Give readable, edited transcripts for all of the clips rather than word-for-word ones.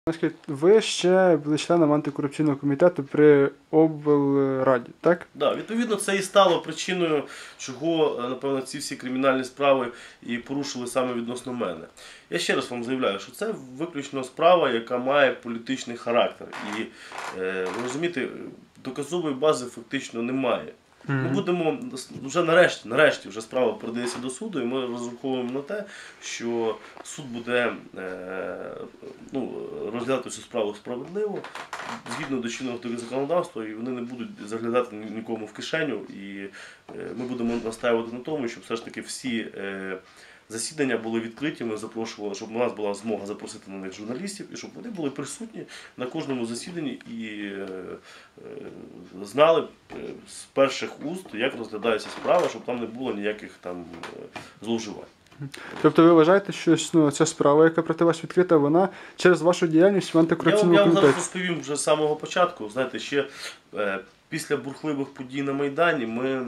Ви ще були членом антикорупційного комітету при облраді, так? Да, відповідно, це і стало причиною, чого, напевно, ці всі кримінальні справи і порушили саме відносно мене. Я ще раз вам заявляю, що це виключно справа, яка має політичний характер. І, ви розумієте, доказової бази фактично немає. Ми будемо вже нарешті вже справа передається до суду, і ми розраховуємо на те, що суд буде розглядати цю справу справедливо, згідно до чинного законодавства, і вони не будуть заглядати нікому в кишеню. І ми будемо настаювати на тому, щоб все ж таки всі засідання були відкриті. Ми запрошували, щоб у нас була змога запросити на них журналістів, і щоб вони були присутні на кожному засіданні і знали з перших уст, як розглядається справа, щоб там не було ніяких там зловживань. Тобто ви вважаєте, що ця справа, яка проти вас відкрита, вона через вашу діяльність в антикорупційному Я вам комітеті? зараз розповім вже з самого початку. Знаєте, ще після бурхливих подій на Майдані ми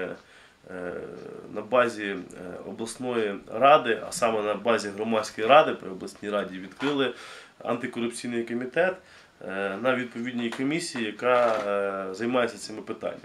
на базі обласної ради, а саме на базі громадської ради при обласній раді, відкрили антикорупційний комітет на відповідній комісії, яка займається цими питаннями.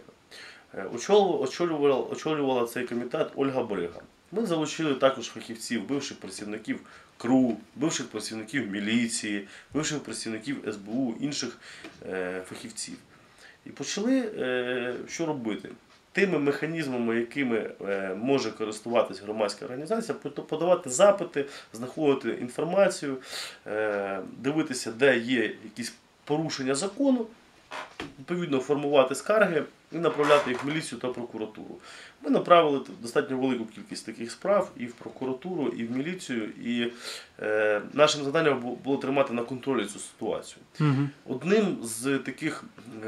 Очолювала цей комітет Ольга Брига. Ми залучили також фахівців, бивших працівників КРУ, бивших працівників міліції, бивших працівників СБУ, інших фахівців. І почали що робити? Тими механізмами, якими може користуватися громадська організація, подавати запити, знаходити інформацію, дивитися, де є якісь порушення закону, відповідно формувати скарги і направляти їх в міліцію та прокуратуру. Ми направили достатньо велику кількість таких справ і в прокуратуру, і в міліцію, і нашим завданням було тримати на контролі цю ситуацію. Одним з таких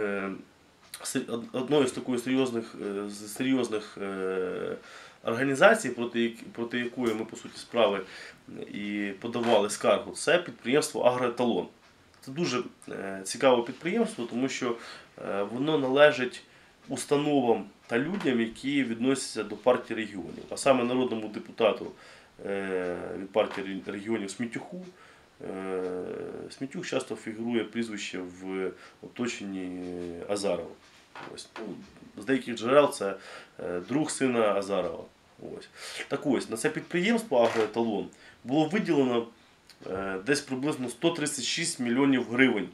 одною з таких серйозних організацій, проти якої ми, по суті справи, і подавали скаргу, це підприємство «Агроеталон». Це дуже цікаве підприємство, тому що воно належить установам та людям, які відносяться до партії регіонів, а саме народному депутату від партії регіонів Смітюху. Смітюк часто фігурує прізвище в оточенні Азарова. Ось. З деяких джерел це друг сина Азарова. Ось. Так ось, на це підприємство «Агроеталон» було виділено десь приблизно 136 мільйонів гривень.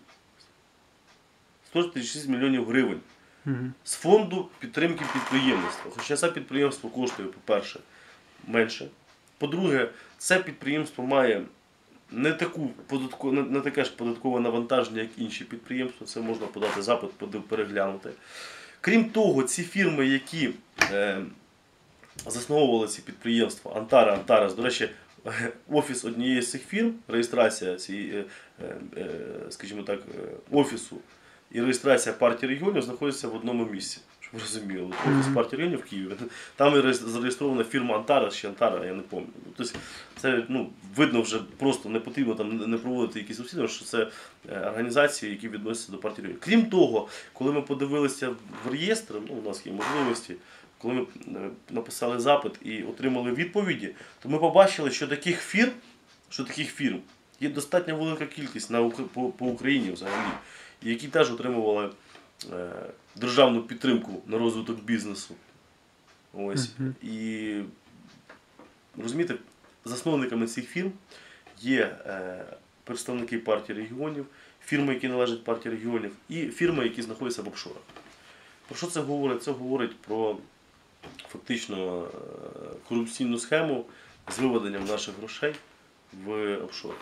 136 мільйонів гривень з фонду підтримки підприємництва. Хоча це підприємство коштує, по-перше, менше. По-друге, це підприємство має не таке ж податкове навантаження, як інші підприємства. Це можна подати запит, переглянути. Крім того, ці фірми, які засновували ці підприємства, Антарес, до речі, офіс однієї з цих фірм, реєстрація цієї, скажімо так, офісу і реєстрація партії регіонів знаходяться в одному місці. Щоб ви розуміли, офіс партії регіонів в Києві. Там зареєстрована фірма Антарес чи Антара, я не пам'ятаю. Тобто це видно вже просто, не потрібно там не проводити якісь розслідування, що це організації, які відносяться до партії регіонів. Крім того, коли ми подивилися в реєстр, у нас є можливості, коли ми написали запит і отримали відповіді, то ми побачили, що таких фірм є достатньо велика кількість по Україні взагалі, які теж отримували державну підтримку на розвиток бізнесу. Ось. І, розумієте, засновниками цих фірм є представники партії регіонів, фірми, які належать партії регіонів, і фірми, які знаходяться в офшорах. Про що це говорить? Це говорить про фактично корупційну схему з виведенням наших грошей в офшор.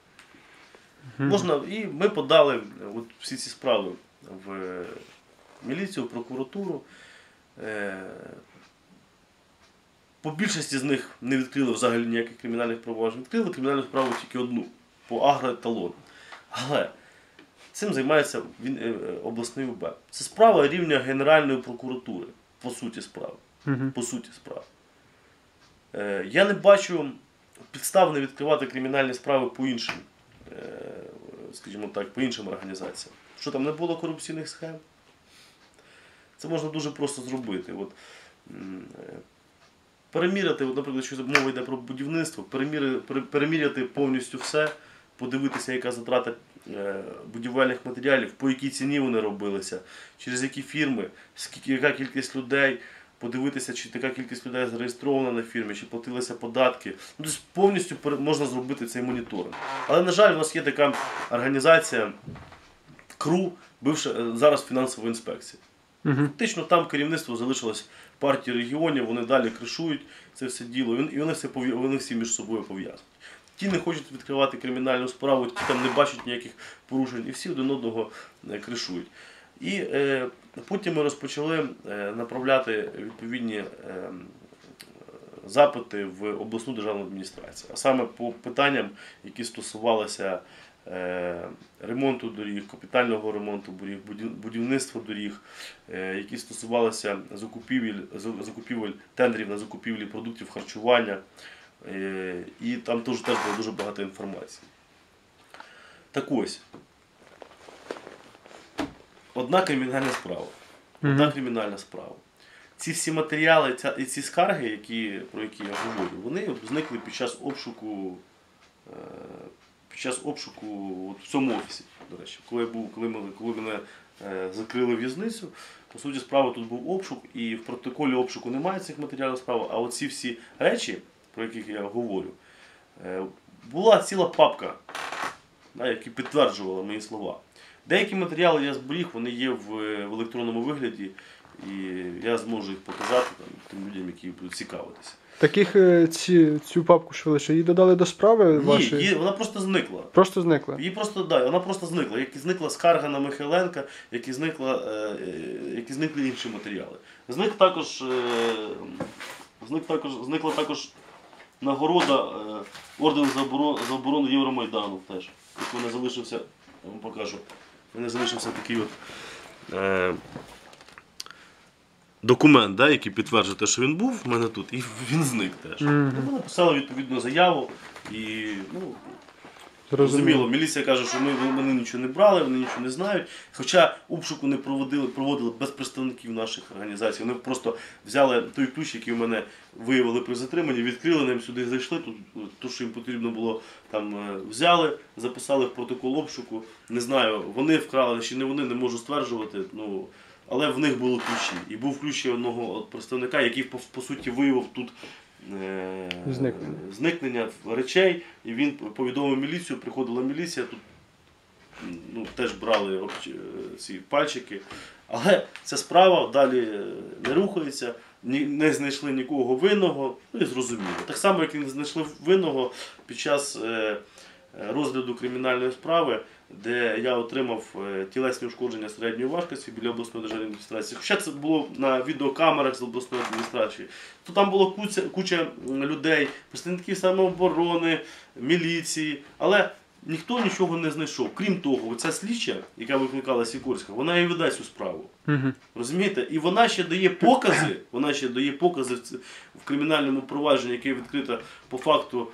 І ми подали всі ці справи в міліцію, в прокуратуру. По більшості з них не відкрили взагалі ніяких кримінальних проваджень. Відкрили кримінальну справу тільки одну – по «Агроеталону». Але цим займається обласний УБ. Це справа рівня Генеральної прокуратури, по суті справи. Я не бачу підстав не відкривати кримінальні справи по іншим, скажімо так, по іншим організаціям. Що там не було корупційних схем? Це можна дуже просто зробити. Переміряти, наприклад, якщо мова йде про будівництво, переміряти повністю все, подивитися, яка затрата будівельних матеріалів, по якій ціні вони робилися, через які фірми, яка кількість людей, подивитися, чи така кількість людей зареєстрована на фірмі, чи платилися податки. Ну, тобто повністю можна зробити цей моніторинг. Але, на жаль, у нас є така організація КРУ, зараз фінансова інспекція. Фактично там керівництво залишилось партії регіонів, вони далі кришують це все діло, і вони всі між собою пов'язані. Ті не хочуть відкривати кримінальну справу, ті там не бачать ніяких порушень, і всі один одного кришують. І потім ми розпочали направляти відповідні запити в обласну державну адміністрацію. А саме по питанням, які стосувалися ремонту доріг, капітального ремонту доріг, будівництва доріг, які стосувалися закупівель тендерів на закупівлі продуктів харчування. І там теж було дуже багато інформації. Так ось, одна кримінальна справа. Ці всі матеріали і ці скарги, про які я говорю, вони зникли під час обшуку от в цьому офісі, до речі. Коли мене закрили в'язницю, по суті справи тут був обшук, і в протоколі обшуку немає цих матеріалів справи, а оці всі речі, про яких я говорю, була ціла папка, які підтверджували мої слова. Деякі матеріали я зберіг, вони є в електронному вигляді, і я зможу їх показати тим людям, які будуть цікавитися. Таких цю папку, що ви лише її додали до справи вашої? Ні, вона просто зникла. Просто зникла? Вона просто зникла. Як і зникла скарга на Михайленка, як і зникли інші матеріали. Зникла також нагорода орден за оборону Євромайдану теж. Ось в мене залишився, я вам покажу, в мене залишився такий от документ, який підтверджує те, що він був в мене тут, і він зник теж. Ми написали відповідну заяву і, зрозуміло, міліція каже, що вони нічого не брали, вони нічого не знають. Хоча обшуку не проводили без представників наших організацій. Вони просто взяли той ключ, який в мене виявили при затриманні, відкрили, нам сюди зайшли, то, що їм потрібно було, там взяли, записали в протокол обшуку. Не знаю, вони вкрали чи не вони, не можу стверджувати. Але в них були ключі. І був ключ одного представника, який, по суті, виявив тут зникнення речей. І він повідомив міліцію, приходила міліція, тут теж брали ці пальчики. Але ця справа далі не рухається, не знайшли нікого винного, і зрозуміло. Так само, як і не знайшли винного під час розгляду кримінальної справи, де я отримав тілесні ушкодження середньої важкості біля обласної державної адміністрації. Хоча це було на відеокамерах з обласної адміністрації, то там було куча людей, представників самооборони, міліції, але ніхто нічого не знайшов. Крім того, оця слідча, яка викликала Сікорська, вона і веде цю справу. Розумієте? І вона ще дає покази в кримінальному провадженні, яке відкрито по факту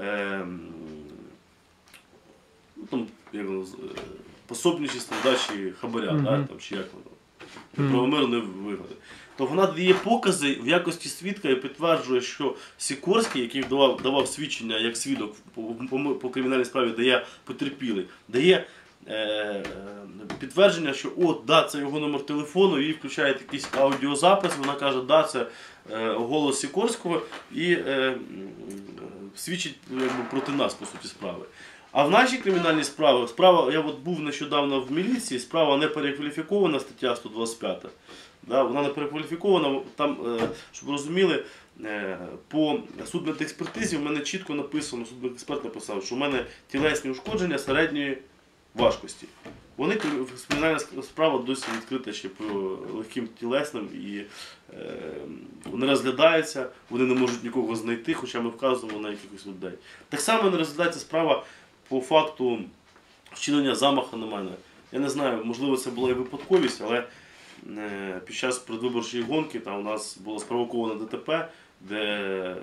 пособничество дачі хабаря, чи як воно, неправомірної вигоди. То вона дає покази в якості свідка і підтверджує, що Сікорський, який давав свідчення як свідок по кримінальній справі, де я потерпілий, дає підтвердження, що це його номер телефону, їй включають якийсь аудіозапис, вона каже, це голос Сікорського, і свідчить проти нас, по суті, справи. А в нашій кримінальній справі, я був нещодавно в міліції, справа не перекваліфікована, стаття 125. Вона не перекваліфікована, там, щоб ви розуміли, по судмедекспертизі в мене чітко написано, судмедексперт написав, що в мене тілесні ушкодження середньої важкості. Кримінальна справа досі відкрита ще по легким тілесним і не розглядається, вони не можуть нікого знайти, хоча ми вказуємо на якихось людей. Так само не розглядається справа по факту вчинення замаху на мене. Я не знаю, можливо це була і випадковість, але під час предвиборчої гонки у нас було спровоковано ДТП, де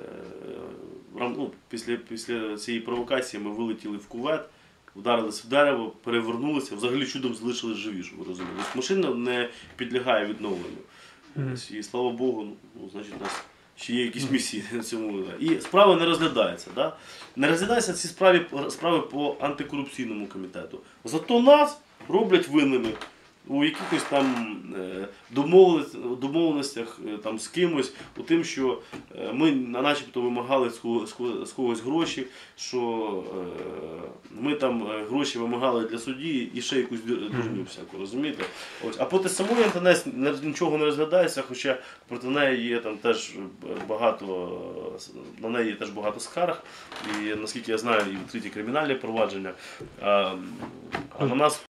після цієї провокації ми вилетіли в кювет, вдарилися в дерево, перевернулися, взагалі чудом залишились живі, щоб ви розуміли. Машина не підлягає відновленню. І слава Богу, значить, нас чи є якісь місії на цьому. І справа не розглядається. Да? Не розглядаються ці справи по антикорупційному комітету. Зато нас роблять винними у якихось там домовленостях там, з кимось, у тим, що ми начебто вимагали з когось гроші, що ми там гроші вимагали для судді і ще якусь дурню всяку, розумієте? Ось. А проти самої Антонес нічого не розглядається, хоча проти неї є там теж багато, на неї є теж багато скарг, і наскільки я знаю, і відкриті кримінальні провадження. А на нас